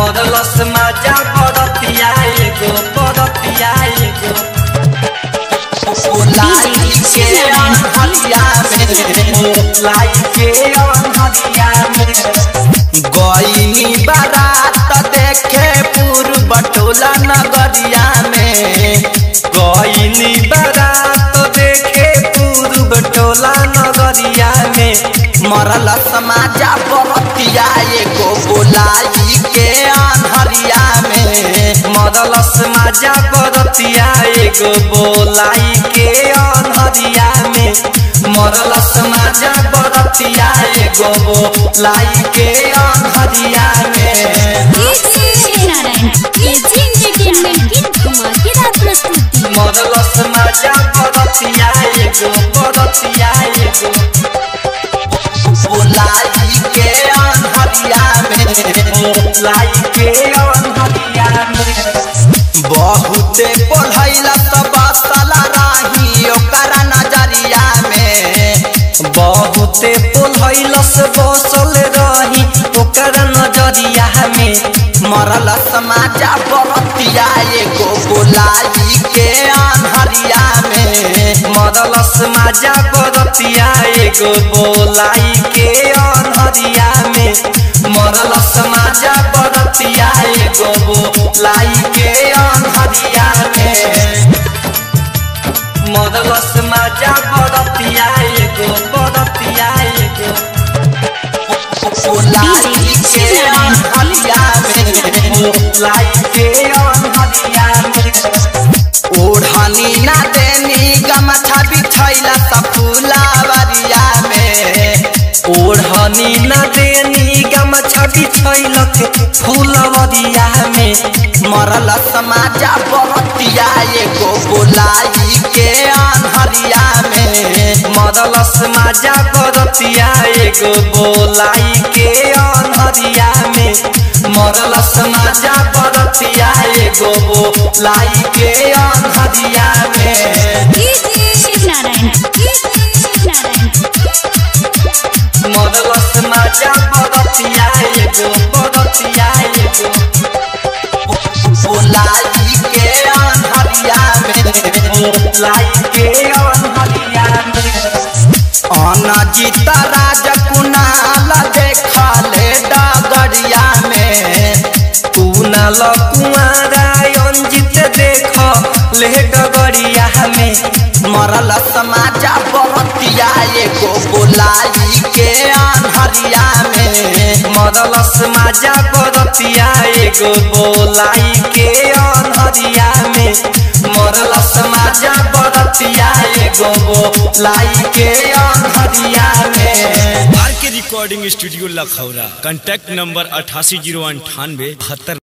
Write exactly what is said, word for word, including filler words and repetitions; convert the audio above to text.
मरलस माजा बरतिया एगो बरतिया एगो लाई के अनहरिया में लाई के अनहरिया में गईनी बारात देखे पूर्व टोला नगरिया में गईनी बारात देखे पूर्व टोला नगरिया में मरलस माजा बरतिया एगो बोलाई के अनहरिया में मरलस माजा बरतिया एगो बोलाई के अनहरिया में मरलस माजा बरतिया एगो बोलाई के अनहरिया में मरलस माजा बरतिया एगो बरतिया एगो लाई के अनहरिया में लाई के अनहरिया में बहुते पढ़ैला तब साला रही ओकरा नजरिया में बहुते पढ़ैला से बसल रही ओकरा नजरिया में मरलस माजा बरतिया एगो बोलाई के अनहरिया में मरलस माजा बरतिया एगो बोलाई के अनहरिया में मरलस माजा बरतिया एगो बोलाई के अनहरिया में मरलस माजा बरतिया एगो बरतिया एगो बोलाई के अनहरिया में लाई के अनहरिया में ओढ़नी ना देनी गमछा बिछैला त फुलावरिया में ओढ़नी ना देनी गमछा बिछैला फुलवरिया में मरलस माजा बरतिया एगो बोलाई के अनहरिया में मरलस माजा बरतिया एगो बोलाई के अनहरिया में मरलस माजा बरतिया एगो बोलाई के अनहरिया में मरलस माजा बरतिया एगो बरतिया एगो बोलाई के अनहरिया में लाई के अनहरिया में अनजीत राजकुनाल देखले डगरिया में कुनाल कुंवारा अंजित देख ले डगरिया में मरलस माजा बरतिया एगो बोलाई के अनहरिया में मरलस माजा बरतिया एगो बोलाई के अनहरिया में मरलस माजा बरतिया एगो बोलाई के अनहरिया में R K recording studio Lakhaura. Contact number अठासी जीरो अंठानवे बहत्तर